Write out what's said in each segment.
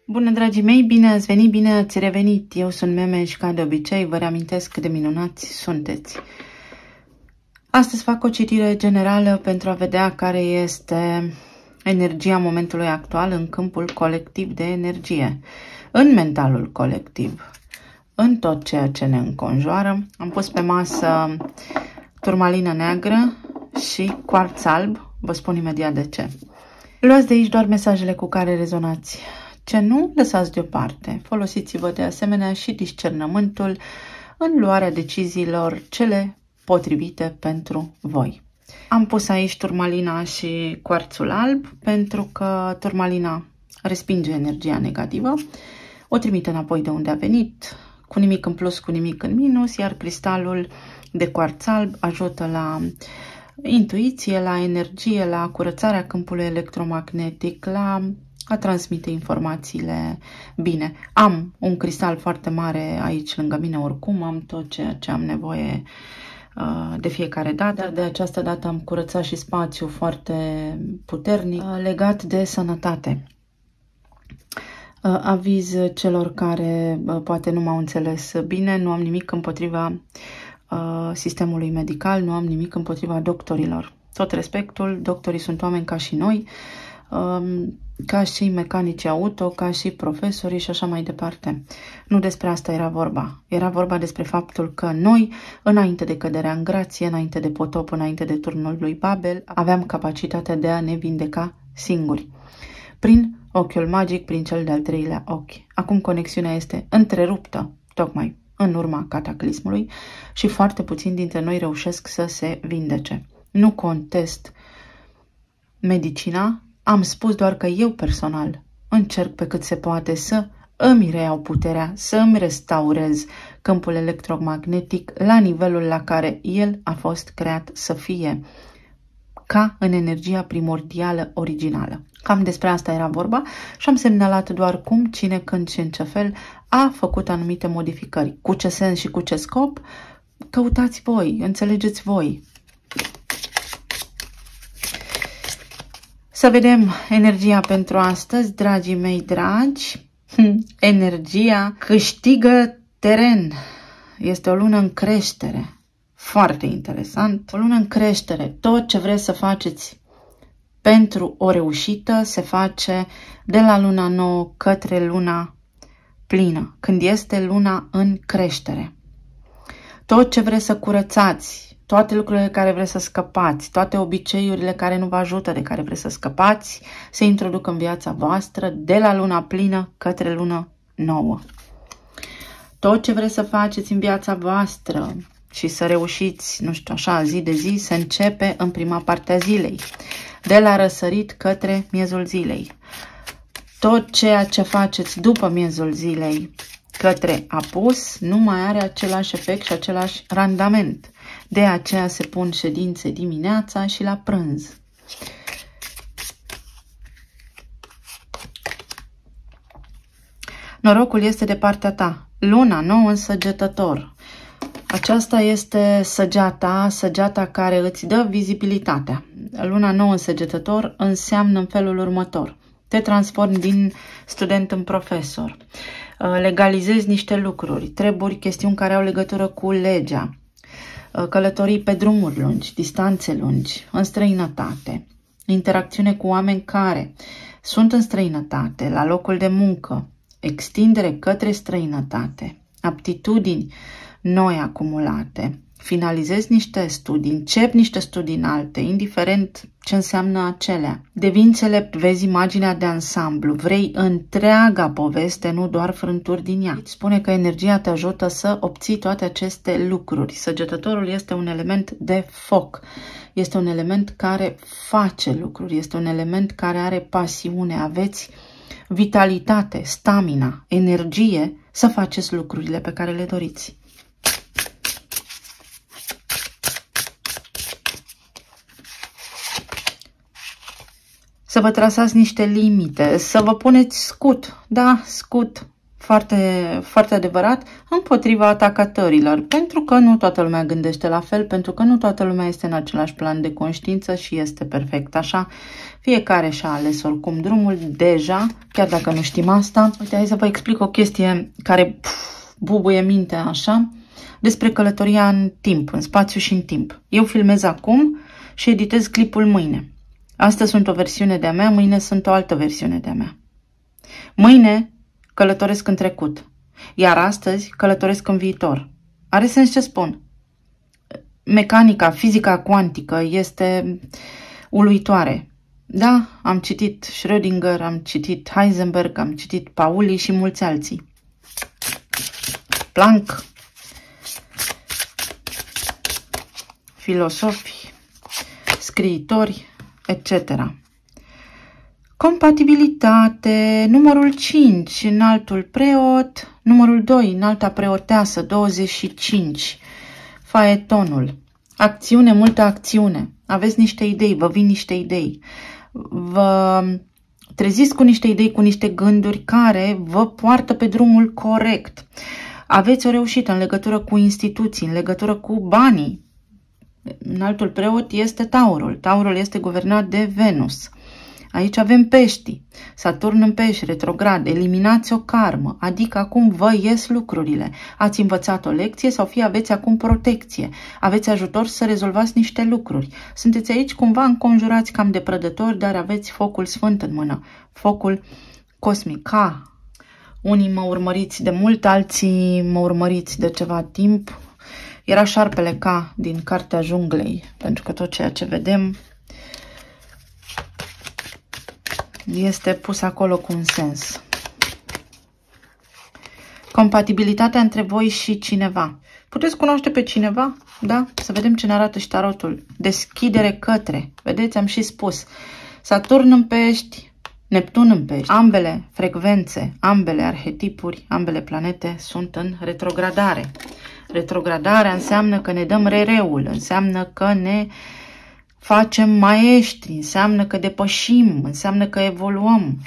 Bună, dragii mei, bine ați venit, bine ați revenit. Eu sunt Meme și ca de obicei vă reamintesc cât de minunați sunteți. Astăzi fac o citire generală pentru a vedea care este energia momentului actual în câmpul colectiv de energie, în mentalul colectiv, în tot ceea ce ne înconjoară. Am pus pe masă turmalină neagră și cuarț alb, vă spun imediat de ce. Luați de aici doar mesajele cu care rezonați. Ce nu, lăsați deoparte. Folosiți-vă de asemenea și discernământul în luarea deciziilor cele potrivite pentru voi. Am pus aici turmalina și cuarțul alb pentru că turmalina respinge energia negativă, o trimite înapoi de unde a venit, cu nimic în plus, cu nimic în minus, iar cristalul de cuarț alb ajută la intuiție, la energie, la curățarea câmpului electromagnetic, la a transmite informațiile bine. Am un cristal foarte mare aici lângă mine oricum, am tot ceea ce am nevoie de fiecare dată, dar de această dată am curățat și spațiu foarte puternic legat de sănătate. Aviz celor care poate nu m-au înțeles bine, nu am nimic împotriva sistemului medical, nu am nimic împotriva doctorilor. Tot respectul, doctorii sunt oameni ca și noi, ca și mecanici auto, ca și profesorii și așa mai departe. Nu despre asta era vorba. Era vorba despre faptul că noi, înainte de căderea în grație, înainte de potop, înainte de turnul lui Babel, aveam capacitatea de a ne vindeca singuri. Prin ochiul magic, prin cel de-al treilea ochi. Acum conexiunea este întreruptă, tocmai în urma cataclismului și foarte puțini dintre noi reușesc să se vindece. Nu contest medicina, am spus doar că eu personal încerc pe cât se poate să îmi reiau puterea, să îmi restaurez câmpul electromagnetic la nivelul la care el a fost creat să fie, ca în energia primordială originală. Cam despre asta era vorba și am semnalat doar cum, cine, când și în ce fel a făcut anumite modificări. Cu ce sens și cu ce scop? Căutați voi, înțelegeți voi. Să vedem energia pentru astăzi, dragii mei dragi. Energia câștigă teren. Este o lună în creștere. Foarte interesant. O lună în creștere. Tot ce vreți să faceți pentru o reușită se face de la luna nouă către luna plină, când este luna în creștere. Tot ce vreți să curățați, toate lucrurile care vreți să scăpați, toate obiceiurile care nu vă ajută, de care vreți să scăpați, se introduc în viața voastră de la luna plină către luna nouă. Tot ce vreți să faceți în viața voastră și să reușiți, nu știu, așa, zi de zi, se începe în prima parte a zilei, de la răsărit către miezul zilei. Tot ceea ce faceți după miezul zilei către apus nu mai are același efect și același randament. De aceea se pun ședințe dimineața și la prânz. Norocul este de partea ta. Luna nouă în Săgetător. Aceasta este săgeata care îți dă vizibilitatea. Luna nouă în Săgetător înseamnă în felul următor. Te transformi din student în profesor. Legalizezi niște lucruri, treburi, chestiuni care au legătură cu legea. Călătorii pe drumuri lungi, distanțe lungi, în străinătate. Interacțiune cu oameni care sunt în străinătate, la locul de muncă. Extindere către străinătate. Aptitudini noi acumulate, finalizezi niște studii, începi niște studii înalte, indiferent ce înseamnă acelea. Devii înțelept, vezi imaginea de ansamblu, vrei întreaga poveste, nu doar frânturi din ea. Spune că energia te ajută să obții toate aceste lucruri. Săgetătorul este un element de foc, este un element care face lucruri, este un element care are pasiune, aveți vitalitate, stamina, energie să faceți lucrurile pe care le doriți. Să vă trasați niște limite, să vă puneți scut, da, scut, foarte, foarte adevărat, împotriva atacatorilor, pentru că nu toată lumea gândește la fel, pentru că nu toată lumea este în același plan de conștiință și este perfect așa. Fiecare și-a ales oricum drumul deja, chiar dacă nu știm asta. Uite, hai să vă explic o chestie care bubuie mintea așa, despre călătoria în timp, în spațiu și în timp. Eu filmez acum și editez clipul mâine. Astăzi sunt o versiune de-a mea, mâine sunt o altă versiune de-a mea. Mâine călătoresc în trecut, iar astăzi călătoresc în viitor. Are sens ce spun? Mecanica, fizica cuantică este uluitoare. Da, am citit Schrödinger, am citit Heisenberg, am citit Pauli și mulți alții. Planck, filosofi, scriitori, etc. Compatibilitate, numărul 5, înaltul preot, numărul 2, înalta preoteasă, 25, faetonul, acțiune, multă acțiune, aveți niște idei, vă vin niște idei, vă treziți cu niște idei, cu niște gânduri care vă poartă pe drumul corect. Aveți o reușită în legătură cu instituții, în legătură cu banii. Înaltul preot este Taurul. Taurul este guvernat de Venus. Aici avem peștii. Saturn în pești, retrograd. Eliminați o karmă, adică acum vă ies lucrurile. Ați învățat o lecție sau fie aveți acum protecție. Aveți ajutor să rezolvați niște lucruri. Sunteți aici cumva înconjurați cam de prădători, dar aveți focul sfânt în mână. Focul cosmic. Unii mă urmăriți de mult, alții mă urmăriți de ceva timp. Era șarpele K din Cartea Junglei, pentru că tot ceea ce vedem este pus acolo cu un sens. Compatibilitatea între voi și cineva. Puteți cunoaște pe cineva? Da? Să vedem ce ne arată și tarotul. Deschidere către. Vedeți, am și spus. Saturn în pești, Neptun în pești. Ambele frecvențe, ambele arhetipuri, ambele planete sunt în retrogradare. Retrogradarea înseamnă că ne dăm rereul, înseamnă că ne facem maestri, înseamnă că depășim, înseamnă că evoluăm.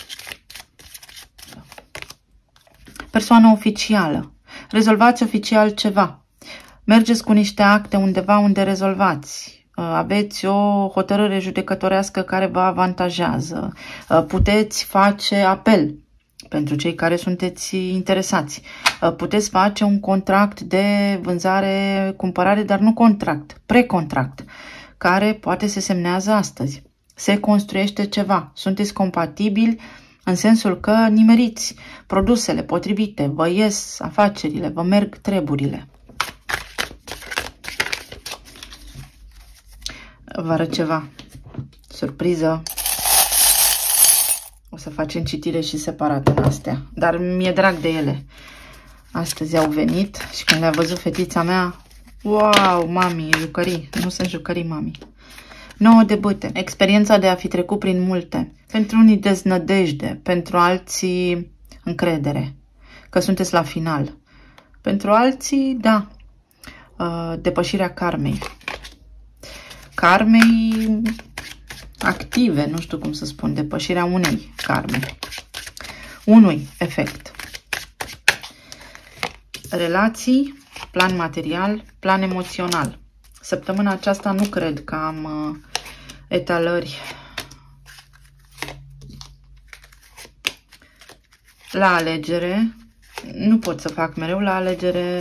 Persoană oficială. Rezolvați oficial ceva. Mergeți cu niște acte undeva unde rezolvați. Aveți o hotărâre judecătorească care vă avantajează. Puteți face apel pentru cei care sunteți interesați. Puteți face un contract de vânzare, cumpărare, dar nu contract, precontract, care poate se semnează astăzi. Se construiește ceva. Sunteți compatibili în sensul că nimeriți produsele potrivite, vă ies afacerile, vă merg treburile. Vă arăt ceva. Surpriză. O să facem citire și separat în astea. Dar mi-e drag de ele. Astăzi au venit și când le-a văzut fetița mea, wow, mami, jucării. Nu sunt jucării, mami. 9 de bâte. Experiența de a fi trecut prin multe. Pentru unii deznădejde, pentru alții încredere. Că sunteți la final. Pentru alții, da, depășirea karmei. Karmei active, nu știu cum să spun, depășirea unei karme. Unui efect. Relații, plan material, plan emoțional. Săptămâna aceasta nu cred că am etalări la alegere. Nu pot să fac mereu la alegere.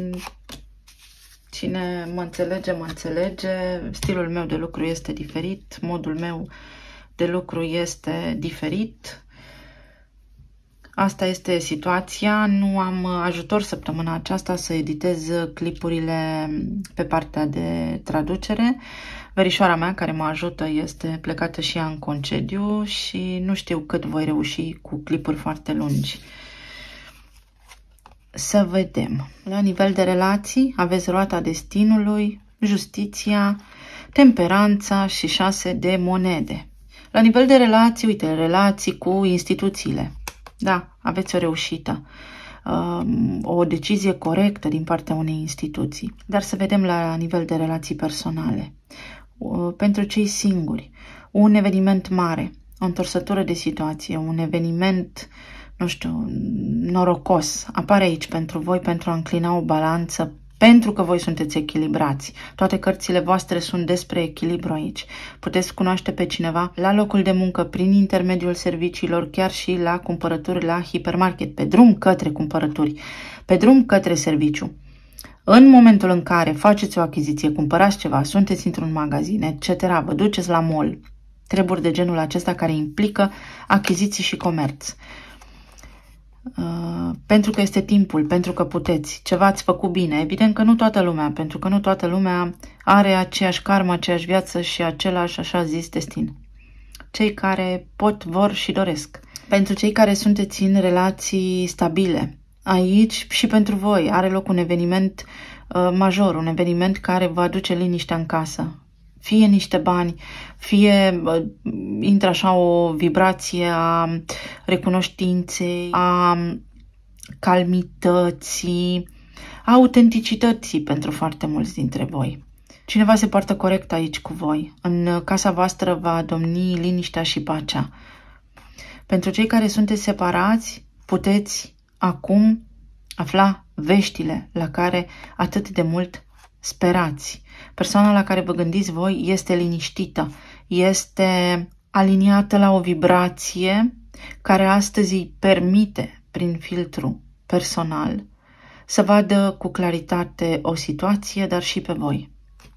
Cine mă înțelege, mă înțelege. Stilul meu de lucru este diferit. Modul meu de lucru este diferit. Asta este situația. Nu am ajutor săptămâna aceasta să editez clipurile pe partea de traducere. Verișoara mea care mă ajută este plecată și ea în concediu și nu știu cât voi reuși cu clipuri foarte lungi. Să vedem. La nivel de relații aveți roata destinului, justiția, temperanța și 6 de monede. La nivel de relații, uite, relații cu instituțiile. Da, aveți o reușită, o decizie corectă din partea unei instituții. Dar să vedem la nivel de relații personale. Pentru cei singuri, un eveniment mare, o întorsătură de situație, un eveniment nu știu, norocos apare aici pentru voi, pentru a înclina o balanță, pentru că voi sunteți echilibrați. Toate cărțile voastre sunt despre echilibru aici. Puteți cunoaște pe cineva la locul de muncă, prin intermediul serviciilor, chiar și la cumpărături la hipermarket, pe drum către cumpărături, pe drum către serviciu. În momentul în care faceți o achiziție, cumpărați ceva, sunteți într-un magazin, etc., vă duceți la mall, treburi de genul acesta care implică achiziții și comerț. Pentru că este timpul, pentru că puteți, ceva ați făcut bine. Evident că nu toată lumea, pentru că nu toată lumea are aceeași karmă, aceeași viață și același, așa zis, destin. Cei care pot, vor și doresc. Pentru cei care sunteți în relații stabile, aici și pentru voi are loc un eveniment major, un eveniment care vă aduce liniștea în casă. Fie niște bani, fie intră așa o vibrație a recunoștinței, a calmității, a autenticității pentru foarte mulți dintre voi. Cineva se poartă corect aici cu voi. În casa voastră va domni liniștea și pacea. Pentru cei care sunteți separați, puteți acum afla veștile la care atât de mult sperați. Persoana la care vă gândiți voi este liniștită, este aliniată la o vibrație care astăzi îi permite, prin filtru personal, să vadă cu claritate o situație, dar și pe voi.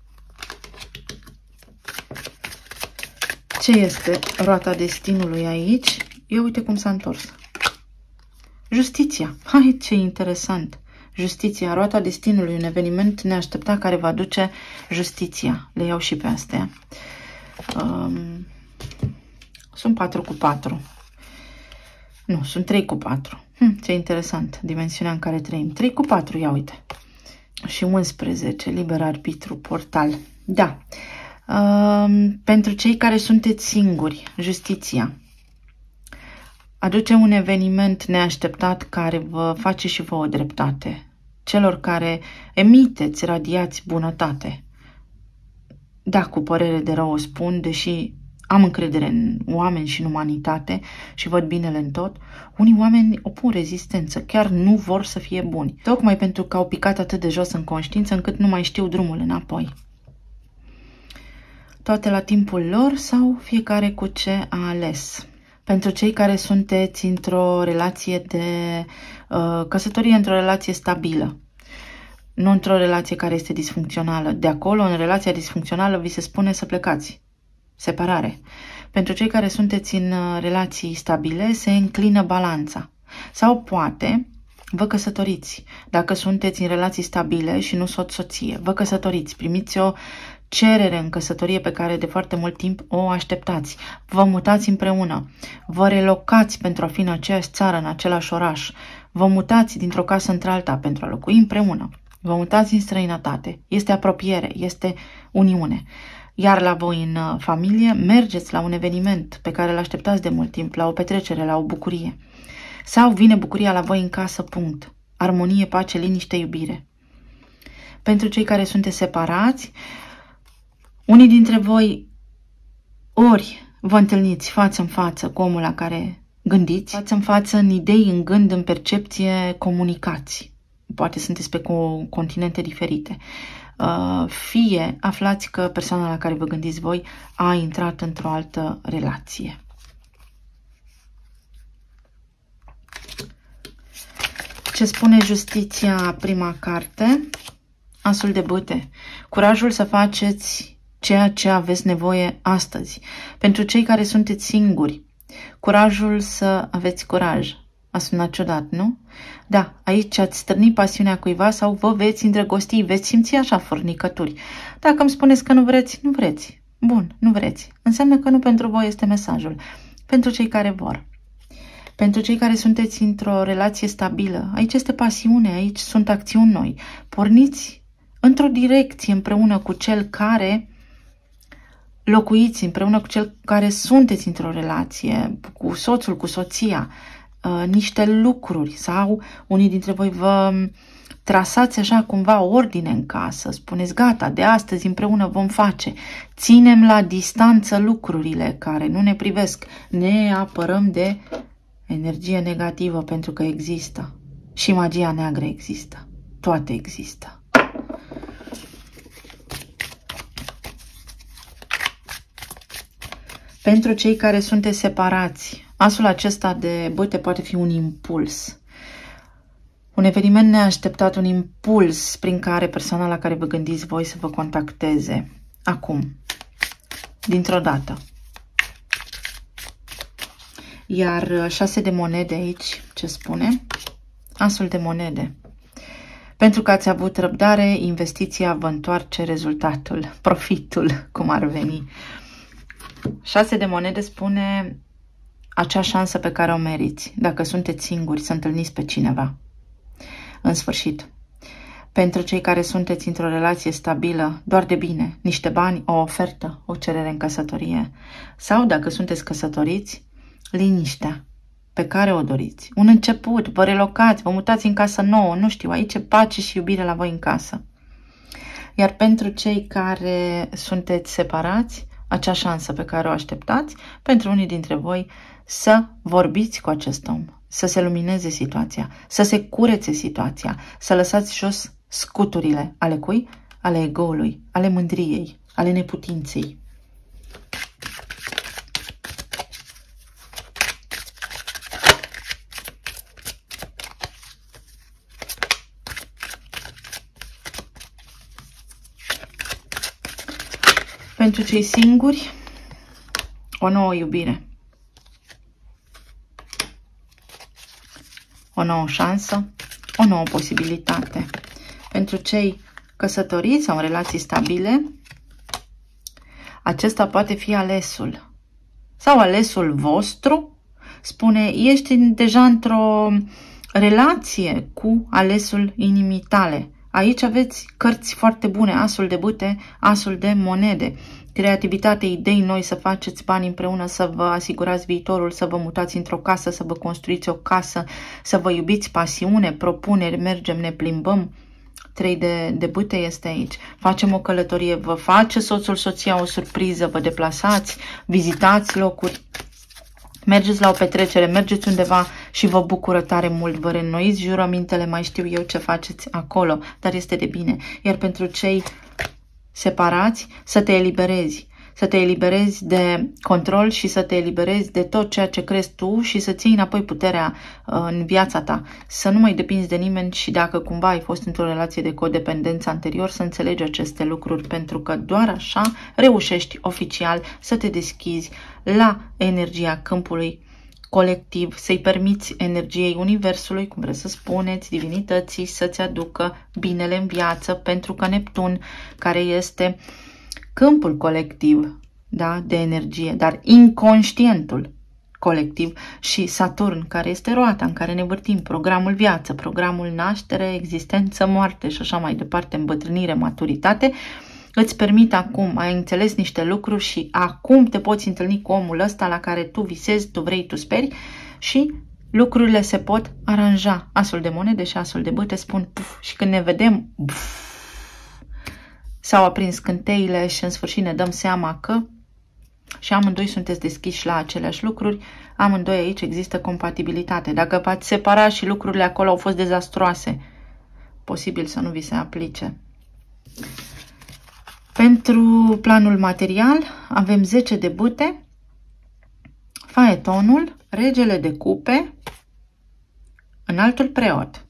Ce este roata destinului aici? Ia uite cum s-a întors. Justiția. Hai, ce interesant! Justiția, roata destinului, un eveniment neașteptat care va aduce justiția. Le iau și pe astea. Sunt 4 cu 4. Nu, sunt 3 cu 4. Ce interesant, dimensiunea în care trăim. 3 cu 4, ia uite. Și 11, liber arbitru, portal. Da. Pentru cei care sunteți singuri, justiția aduce un eveniment neașteptat care vă face și vouă dreptate. Celor care emiteți, radiați bunătate. Da, cu părere de rău o spun, deși am încredere în oameni și în umanitate și văd binele în tot, unii oameni opun rezistență, chiar nu vor să fie buni. Tocmai pentru că au picat atât de jos în conștiință încât nu mai știu drumul înapoi. Toate la timpul lor sau fiecare cu ce a ales. Pentru cei care sunteți într-o relație de căsătorie, într-o relație stabilă, nu într-o relație care este disfuncțională. De acolo, în relația disfuncțională, vi se spune să plecați. Separare. Pentru cei care sunteți în relații stabile, se înclină balanța. Sau poate vă căsătoriți. Dacă sunteți în relații stabile și nu soț-soție, vă căsătoriți, primiți o cerere în căsătorie pe care de foarte mult timp o așteptați. Vă mutați împreună. Vă relocați pentru a fi în aceeași țară, în același oraș. Vă mutați dintr-o casă într-alta pentru a locui împreună. Vă mutați în străinătate. Este apropiere, este uniune. Iar la voi în familie, mergeți la un eveniment pe care îl așteptați de mult timp, la o petrecere, la o bucurie. Sau vine bucuria la voi în casă, punct. Armonie, pace, liniște, iubire. Pentru cei care sunteți separați, unii dintre voi ori vă întâlniți față în față cu omul la care gândiți, față în față, în idei, în gând, în percepție, comunicați. Poate sunteți pe continente diferite. Fie aflați că persoana la care vă gândiți voi a intrat într-o altă relație. Ce spune justiția, prima carte? Asul de bâte. Curajul să faceți ceea ce aveți nevoie astăzi. Pentru cei care sunteți singuri, curajul să aveți curaj. A sunat ciudat, nu? Da, aici ați stârni pasiunea cuiva sau vă veți îndrăgosti, veți simți așa fornicături. Dacă îmi spuneți că nu vreți, nu vreți. Bun, nu vreți. Înseamnă că nu pentru voi este mesajul. Pentru cei care vor. Pentru cei care sunteți într-o relație stabilă, aici este pasiune, aici sunt acțiuni noi. Porniți într-o direcție împreună cu cel care locuiți, împreună cu cel care sunteți într-o relație, cu soțul, cu soția, niște lucruri sau unii dintre voi vă trasați așa cumva ordine în casă, spuneți gata, de astăzi împreună vom face, ținem la distanță lucrurile care nu ne privesc, ne apărăm de energie negativă pentru că există. Și magia neagră există. Toate există. Pentru cei care sunteți separați, asul acesta de bâte poate fi un impuls. Un eveniment neașteptat, un impuls prin care persoana la care vă gândiți voi să vă contacteze. Acum, dintr-o dată. Iar 6 de monede aici, ce spune? Asul de monede. Pentru că ați avut răbdare, investiția vă întoarce rezultatul, profitul, cum ar veni. 6 de monede spune acea șansă pe care o meriți. Dacă sunteți singuri, să întâlniți pe cineva. În sfârșit, pentru cei care sunteți într-o relație stabilă, doar de bine, niște bani, o ofertă, o cerere în căsătorie. Sau, dacă sunteți căsătoriți, liniștea pe care o doriți. Un început, vă relocați, vă mutați în casă nouă, nu știu, aici e pace și iubire la voi în casă. Iar pentru cei care sunteți separați, acea șansă pe care o așteptați, pentru unii dintre voi să vorbiți cu acest om, să se lumineze situația, să se curețe situația, să lăsați jos scuturile ale cui? Ale ego-ului, ale mândriei, ale neputinței. Pentru cei singuri, o nouă iubire. O nouă șansă, o nouă posibilitate. Pentru cei căsătoriți sau în relații stabile, acesta poate fi alesul. Sau alesul vostru, spune, ești deja într-o relație cu alesul inimii tale. Aici aveți cărți foarte bune, asul de bâte, asul de monede, creativitate, idei noi, să faceți bani împreună, să vă asigurați viitorul, să vă mutați într-o casă, să vă construiți o casă, să vă iubiți, pasiune, propuneri, mergem, ne plimbăm. 3 de bâte este aici. Facem o călătorie, vă face soțul, soția o surpriză, vă deplasați, vizitați locuri. Mergeți la o petrecere, mergeți undeva și vă bucură tare mult, vă reînnoiți jurămintele, mai știu eu ce faceți acolo, dar este de bine. Iar pentru cei separați, să te eliberezi. Să te eliberezi de control și să te eliberezi de tot ceea ce crezi tu și să ții înapoi puterea în viața ta. Să nu mai depinzi de nimeni și dacă cumva ai fost într-o relație de codependență anterior, să înțelegi aceste lucruri, pentru că doar așa reușești oficial să te deschizi la energia câmpului colectiv, să-i permiți energiei universului, cum vreți să spuneți, divinității, să-ți aducă binele în viață, pentru că Neptun, care este câmpul colectiv, da, de energie, dar inconștientul colectiv, și Saturn, care este roata în care ne vârtim, programul viață, programul naștere, existență, moarte și așa mai departe, îmbătrânire, maturitate, îți permit acum, ai înțeles niște lucruri și acum te poți întâlni cu omul ăsta la care tu visezi, tu vrei, tu speri și lucrurile se pot aranja. Asul de monede și asul de bâte spun puf, și când ne vedem, puf, s-au aprins scânteile și în sfârșit ne dăm seama că și amândoi sunteți deschiși la aceleași lucruri, amândoi aici există compatibilitate. Dacă v-ați separat și lucrurile acolo au fost dezastroase, posibil să nu vi se aplice. Pentru planul material avem 10 de bâte, faetonul, regele de cupe, înaltul preot.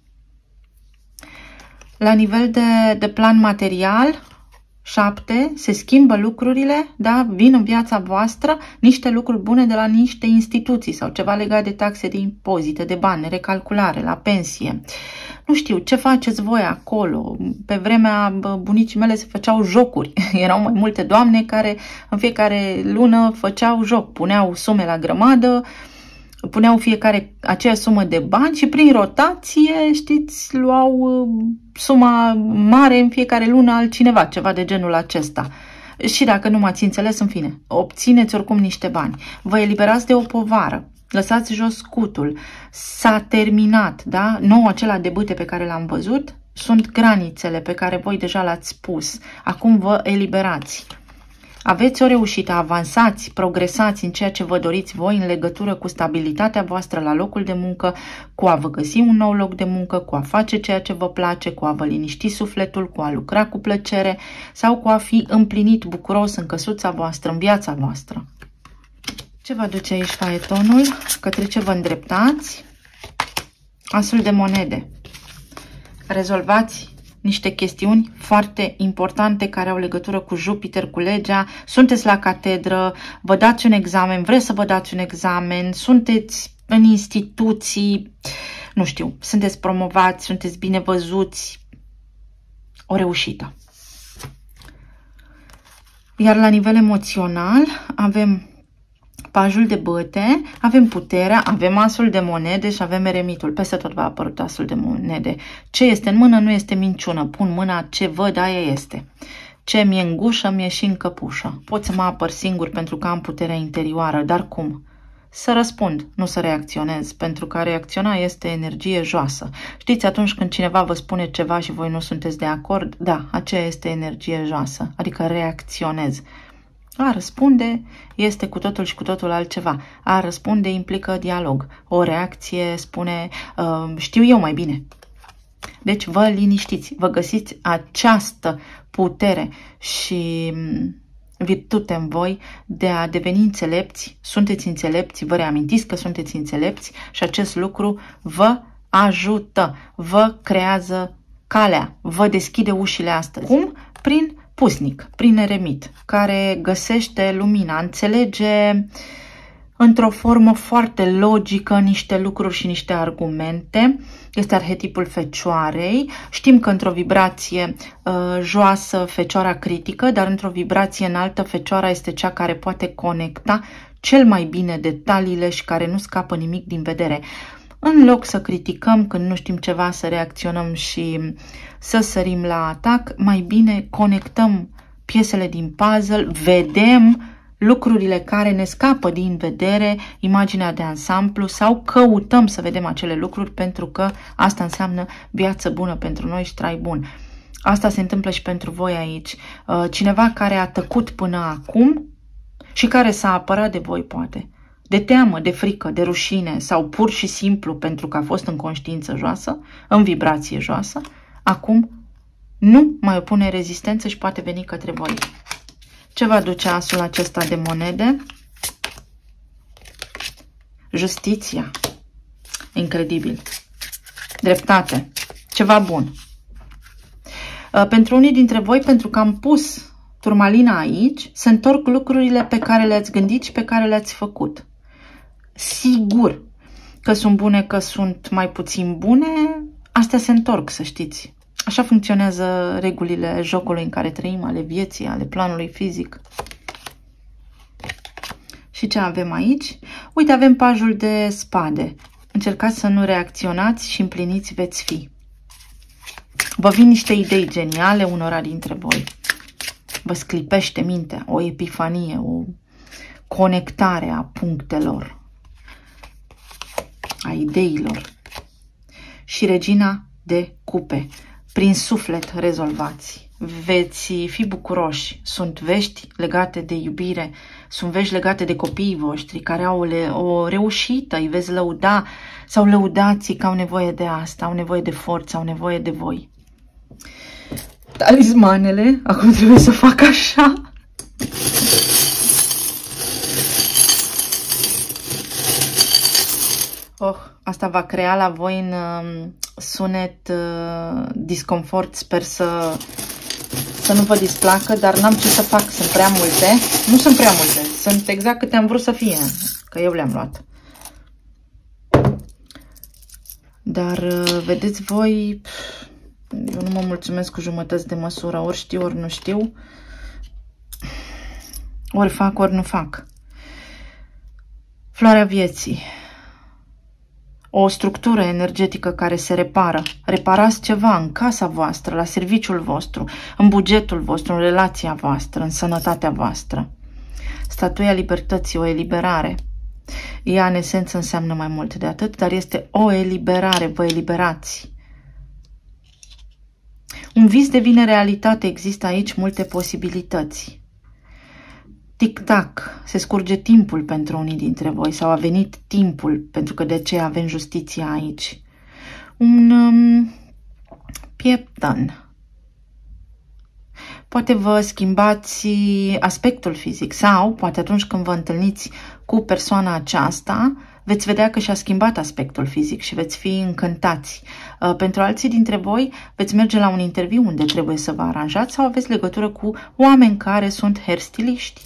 La nivel de plan material, 7, se schimbă lucrurile, da? Vin în viața voastră niște lucruri bune de la niște instituții sau ceva legat de taxe, de impozite, de bani, recalculare, la pensie. Nu știu, ce faceți voi acolo? Pe vremea bunicii mele se făceau jocuri. Erau mai multe doamne care în fiecare lună făceau joc, puneau sume la grămadă, puneau fiecare aceeași sumă de bani și prin rotație, știți, luau suma mare în fiecare lună altcineva, ceva de genul acesta. Și dacă nu m-ați înțeles, în fine, obțineți oricum niște bani. Vă eliberați de o povară, lăsați jos scutul, s-a terminat, da? Nou acela de bâte pe care l-am văzut, sunt granițele pe care voi deja l-ați pus. Acum vă eliberați. Aveți o reușită, avansați, progresați în ceea ce vă doriți voi în legătură cu stabilitatea voastră la locul de muncă, cu a vă găsi un nou loc de muncă, cu a face ceea ce vă place, cu a vă liniști sufletul, cu a lucra cu plăcere sau cu a fi împlinit, bucuros în căsuța voastră, în viața voastră. Ce vă aduce aici faetonul? Către ce vă îndreptați? Asul de monede. Rezolvați niște chestiuni foarte importante care au legătură cu Jupiter, cu legea. Sunteți la catedră, vă dați un examen, vreți să vă dați un examen, sunteți în instituții, nu știu, sunteți promovați, sunteți bine văzuți. O reușită. Iar la nivel emoțional avem pajul de băte, avem puterea, avem asul de monede și avem eremitul. Peste tot va apărut asul de monede. Ce este în mână nu este minciună. Pun mâna, ce văd, aia este. Ce mi-e în gușă, mi-e și în căpușă. Pot să mă apăr singur pentru că am puterea interioară, dar cum? Să răspund, nu să reacționez, pentru că a reacționa este energie joasă. Știți, atunci când cineva vă spune ceva și voi nu sunteți de acord, da, aceea este energie joasă, adică reacționez. A răspunde este cu totul și cu totul altceva. A răspunde implică dialog. O reacție spune, știu eu mai bine. Deci vă liniștiți, vă găsiți această putere și virtute în voi de a deveni înțelepți. Sunteți înțelepți, vă reamintiți că sunteți înțelepți și acest lucru vă ajută, vă creează calea, vă deschide ușile astăzi. Cum? Prin pusnic, prin eremit, care găsește lumina, înțelege într-o formă foarte logică niște lucruri și niște argumente. Este arhetipul Fecioarei. Știm că într-o vibrație joasă Fecioara critică, dar într-o vibrație înaltă Fecioara este cea care poate conecta cel mai bine detaliile și care nu scapă nimic din vedere. În loc să criticăm când nu știm ceva, să reacționăm și să sărim la atac, mai bine conectăm piesele din puzzle, vedem lucrurile care ne scapă din vedere, imaginea de ansamblu sau căutăm să vedem acele lucruri pentru că asta înseamnă viață bună pentru noi și trai bun. Asta se întâmplă și pentru voi aici. Cineva care a tăcut până acum și care s-a apărat de voi poate. De teamă, de frică, de rușine sau pur și simplu pentru că a fost în conștiință joasă, în vibrație joasă, acum nu mai opune rezistență și poate veni către voi. Ce va duce asul acesta de monede? Justiția. Incredibil. Dreptate. Ceva bun. Pentru unii dintre voi, pentru că am pus turmalina aici, se întorc lucrurile pe care le-ați gândit și pe care le-ați făcut. Sigur că sunt bune, că sunt mai puțin bune, astea se întorc, să știți. Așa funcționează regulile jocului în care trăim, ale vieții, ale planului fizic. Și ce avem aici? Uite, avem pajul de spade. Încercați să nu reacționați și împliniți veți fi. Vă vin niște idei geniale unora dintre voi. Vă sclipește mintea, o epifanie, o conectare a punctelor, a ideilor. Și regina de cupe. Prin suflet rezolvați. Veți fi bucuroși. Sunt vești legate de iubire. Sunt vești legate de copiii voștri care au o reușită. Îi veți lăuda sau lăudați că au nevoie de asta. Au nevoie de forță, au nevoie de voi. Talismanele. Acum trebuie să fac așa. Oh, asta va crea la voi în sunet disconfort. Sper să nu vă displacă, dar n-am ce să fac. Sunt prea multe. Nu sunt prea multe. Sunt exact câte am vrut să fie. Că eu le-am luat. Dar vedeți voi, eu nu mă mulțumesc cu jumătăți de măsură. Ori știu, ori nu știu. Ori fac, ori nu fac. Floarea vieții. O structură energetică care se repară. Reparați ceva în casa voastră, la serviciul vostru, în bugetul vostru, în relația voastră, în sănătatea voastră. Statuia libertății, o eliberare. Ea, în esență, înseamnă mai mult de atât, dar este o eliberare. Vă eliberați. Un vis devine realitate. Există aici multe posibilități. tic-tac, se scurge timpul pentru unii dintre voi sau a venit timpul, pentru că de ce avem justiția aici. Un pieptan. Poate vă schimbați aspectul fizic sau poate atunci când vă întâlniți cu persoana aceasta, veți vedea că și-a schimbat aspectul fizic și veți fi încântați. Pentru alții dintre voi veți merge la un interviu unde trebuie să vă aranjați sau aveți legătură cu oameni care sunt hairstyliști.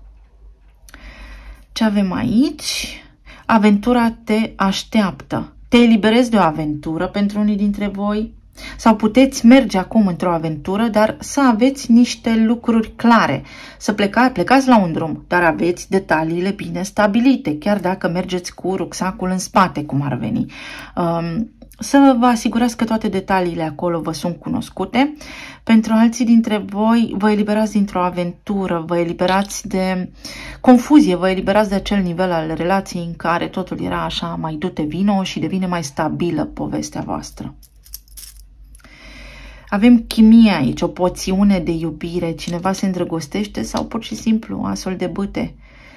Ce avem aici? Aventura te așteaptă. Te eliberezi de o aventură pentru unii dintre voi. Sau puteți merge acum într-o aventură, dar să aveți niște lucruri clare. Să plecați la un drum, dar aveți detaliile bine stabilite, chiar dacă mergeți cu rucsacul în spate, cum ar veni. Să vă asigurați că toate detaliile acolo vă sunt cunoscute. Pentru alții dintre voi, vă eliberați dintr-o aventură, vă eliberați de confuzie, vă eliberați de acel nivel al relației în care totul era așa mai du-te vino și devine mai stabilă povestea voastră. Avem chimie aici, o poțiune de iubire, cineva se îndrăgostește sau pur și simplu asul de bâte.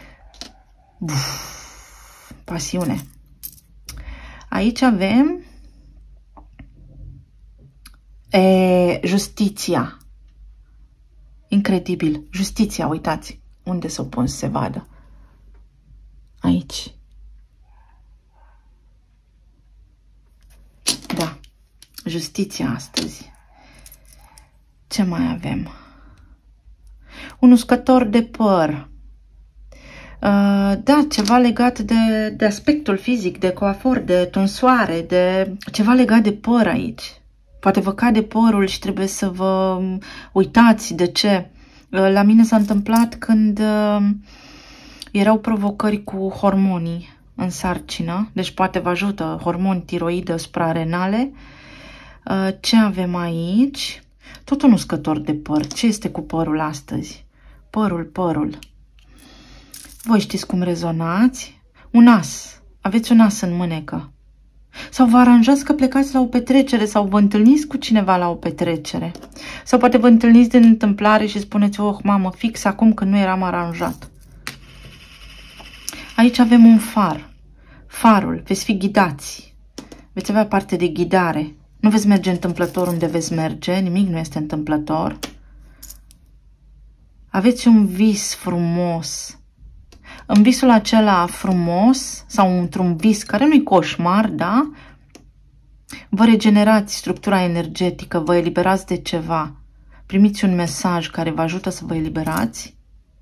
Pasiune. Aici avem justiția. Incredibil. Justiția, uitați. Unde s-o pun să se vadă? Aici. Da. Justiția astăzi. Ce mai avem? Un uscător de păr. Da, ceva legat de aspectul fizic, de coafor, de tunsoare, de ceva legat de păr aici. Poate vă cade părul și trebuie să vă uitați de ce. La mine s-a întâmplat când erau provocări cu hormonii în sarcină, deci poate vă ajută hormoni tiroidă suprarenale. Ce avem aici? Tot un uscător de păr. Ce este cu părul astăzi? Părul. Voi știți cum rezonați? Un as. Aveți un as în mânecă. Sau vă aranjați că plecați la o petrecere sau vă întâlniți cu cineva la o petrecere. Sau poate vă întâlniți din întâmplare și spuneți, oh, mamă, fix acum când nu eram aranjat. Aici avem un far. Farul. Veți fi ghidați. Veți avea parte de ghidare. Nu veți merge întâmplător unde veți merge, nimic nu este întâmplător. Aveți un vis frumos. În visul acela frumos, sau într-un vis care nu-i coșmar, da? Vă regenerați structura energetică, vă eliberați de ceva. Primiți un mesaj care vă ajută să vă eliberați.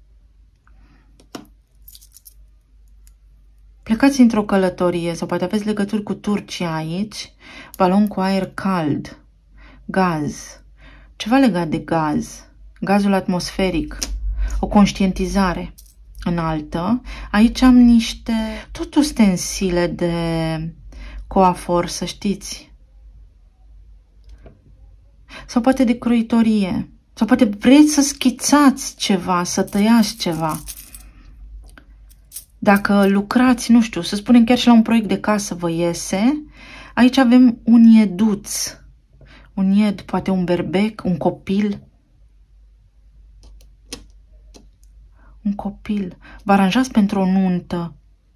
Plecați într-o călătorie sau poate aveți legături cu Turcia aici. Balon cu aer cald. Gaz. Ceva legat de gaz. Gazul atmosferic. O conștientizare înaltă. Aici am niște, tot ustensile de coafor, să știți. Sau poate de croitorie. Sau poate vreți să schițați ceva, să tăiați ceva. Dacă lucrați, nu știu, să spunem chiar și la un proiect de casă vă iese, aici avem un ieduț. Un ied, poate un berbec, un copil. Un copil. Vă aranjați pentru o nuntă.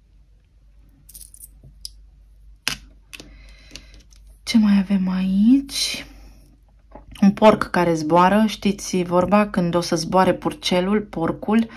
Ce mai avem aici? Un porc care zboară. Știți vorba când o să zboare purcelul, porcul.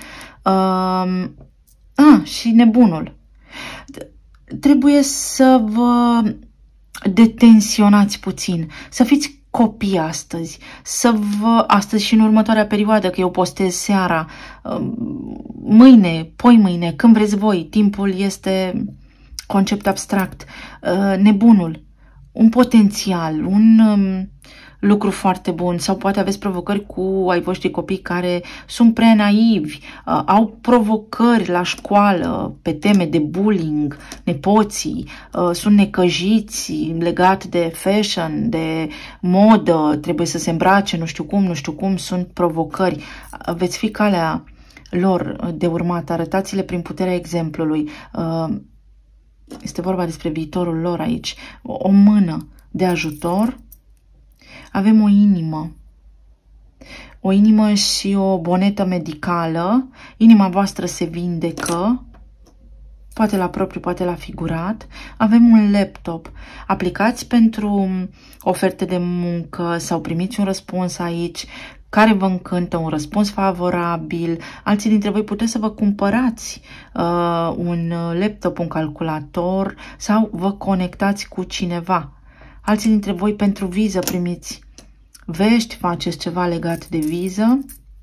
Și nebunul. Trebuie să vă detensionați puțin. Să fiți copii astăzi. Astăzi și în următoarea perioadă, că eu postez seara, mâine, poimâine, când vreți voi. Timpul este concept abstract. Nebunul. Un potențial, un lucru foarte bun. Sau poate aveți provocări cu ai voștri copii care sunt prea naivi, au provocări la școală pe teme de bullying, nepoții, sunt necăjiți legat de fashion, de modă, trebuie să se îmbrace, nu știu cum, sunt provocări. Veți fi calea lor de urmat, arătați-le prin puterea exemplului. Este vorba despre viitorul lor aici. O mână de ajutor. Avem o inimă. o inimă și o bonetă medicală, inima voastră se vindecă, poate la propriu, poate la figurat. Avem un laptop. Aplicați pentru oferte de muncă sau primiți un răspuns aici care vă încântă, un răspuns favorabil. Alții dintre voi puteți să vă cumpărați un laptop, un calculator sau vă conectați cu cineva. Alții dintre voi pentru viză primiți vești, faceți ceva legat de viză.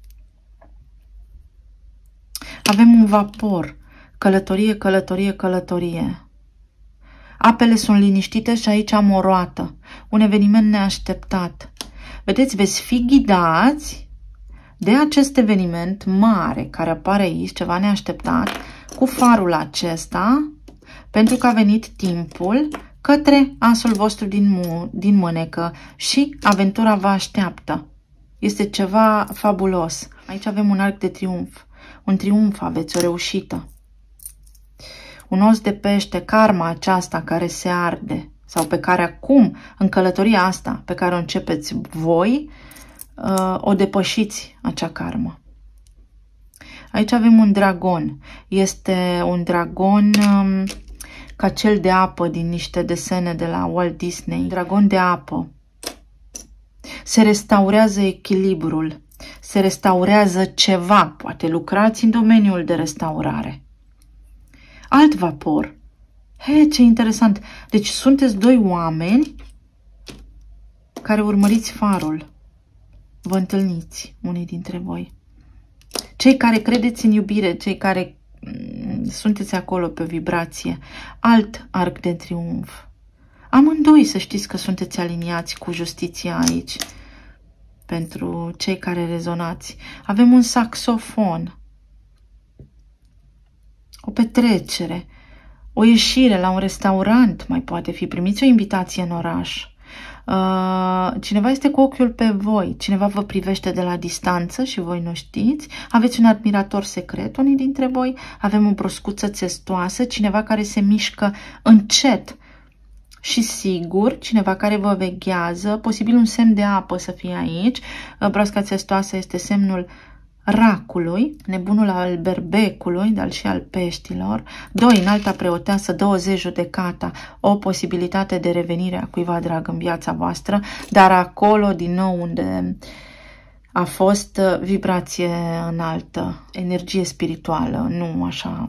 Avem un vapor. Călătorie, călătorie, călătorie. Apele sunt liniștite și aici am o roată. Un eveniment neașteptat. Vedeți, veți fi ghidați de acest eveniment mare care apare aici, ceva neașteptat, cu farul acesta, pentru că a venit timpul către asul vostru din mânecă și aventura vă așteaptă. Este ceva fabulos. Aici avem un arc de triumf. Un triumf aveți, o reușită. Un os de pește, karma aceasta care se arde sau pe care acum, în călătoria asta pe care o începeți voi, o depășiți acea karmă. Aici avem un dragon. Este un dragon ca cel de apă din niște desene de la Walt Disney. Dragon de apă. Se restaurează echilibrul. Se restaurează ceva. Poate lucrați în domeniul de restaurare. Alt vapor. He, ce interesant. Deci sunteți doi oameni care urmăriți farul. Vă întâlniți, unii dintre voi. Cei care credeți în iubire, cei care sunteți acolo pe vibrație. Alt arc de triumf. Amândoi să știți că sunteți aliniați cu justiția aici. Pentru cei care rezonați. Avem un saxofon. O petrecere. O ieșire la un restaurant mai poate fi. Primiți o invitație în oraș. Cineva este cu ochiul pe voi. Cineva vă privește de la distanță și voi nu știți. Aveți un admirator secret, unii dintre voi. Avem o broscuță țestoasă. Cineva care se mișcă încet și sigur. Cineva care vă veghează. Posibil un semn de apă să fie aici. Broasca țestoasă este semnul racului, nebunul al berbecului, dar și al peștilor. 2. Înalta preoteasă, 20. Judecata, o posibilitate de revenire a cuiva drag în viața voastră, dar acolo din nou unde a fost vibrație înaltă, energie spirituală, nu așa.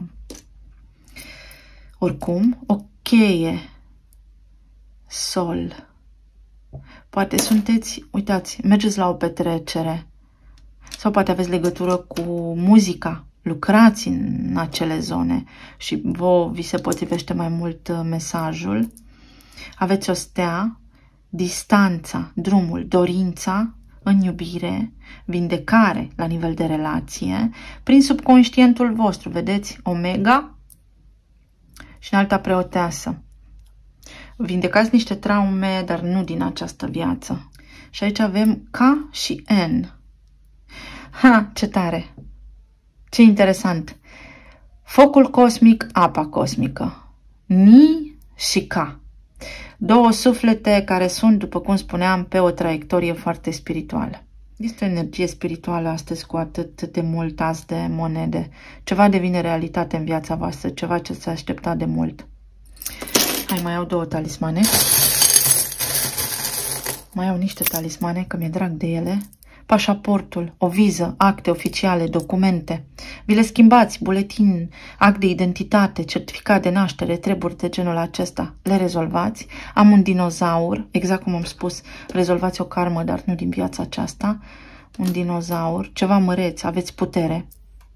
Oricum, o cheie, sol. Poate sunteți, uitați, mergeți la o petrecere, sau poate aveți legătură cu muzica, lucrați în acele zone și vi se potrivește mai mult mesajul. Aveți o stea, distanța, drumul, dorința în iubire, vindecare la nivel de relație, prin subconștientul vostru, vedeți, omega și în alta preoteasă. Vindecați niște traume, dar nu din această viață. Și aici avem K și N. Ha, ce tare! Ce interesant! Focul cosmic, apa cosmică. Ni și K. Două suflete care sunt, după cum spuneam, pe o traiectorie foarte spirituală. Este o energie spirituală astăzi cu atât de mult as de monede. Ceva devine realitate în viața voastră, ceva ce s-a așteptat de mult. Hai, mai au 2 talismane. Mai au niște talismane, că mi-e drag de ele. Pașaportul, o viză, acte oficiale, documente. Vi le schimbați, buletin, act de identitate, certificat de naștere, treburi de genul acesta. Le rezolvați. Am un dinozaur, exact cum am spus, rezolvați o karmă, dar nu din viața aceasta. Un dinozaur, ceva măreți, aveți putere.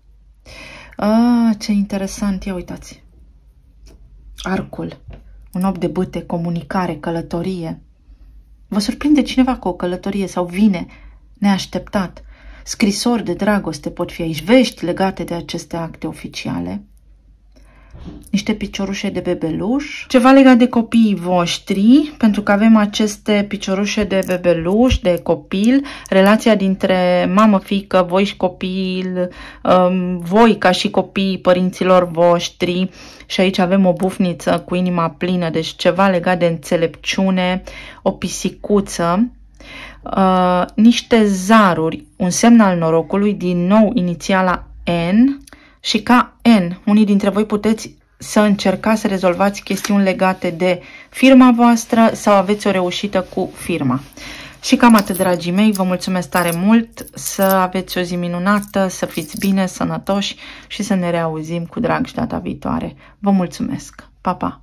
Ce interesant, ia uitați. Arcul, un 8 de bâte, comunicare, călătorie. Vă surprinde cineva cu o călătorie sau vine neașteptat. Scrisori de dragoste pot fi aici, vești legate de aceste acte oficiale. Niște piciorușe de bebeluș. Ceva legat de copiii voștri, pentru că avem aceste piciorușe de bebeluș, de copil, relația dintre mamă, fiică, voi și copil, voi ca și copiii părinților voștri. Și aici avem o bufniță cu inima plină, deci ceva legat de înțelepciune, o pisicuță. niște zaruri, un semn al norocului, din nou inițiala N și ca N. Unii dintre voi puteți să încercați să rezolvați chestiuni legate de firma voastră sau aveți o reușită cu firma. Și cam atât, dragii mei, vă mulțumesc tare mult, să aveți o zi minunată, să fiți bine, sănătoși și să ne reauzim cu drag și data viitoare. Vă mulțumesc! Pa, pa!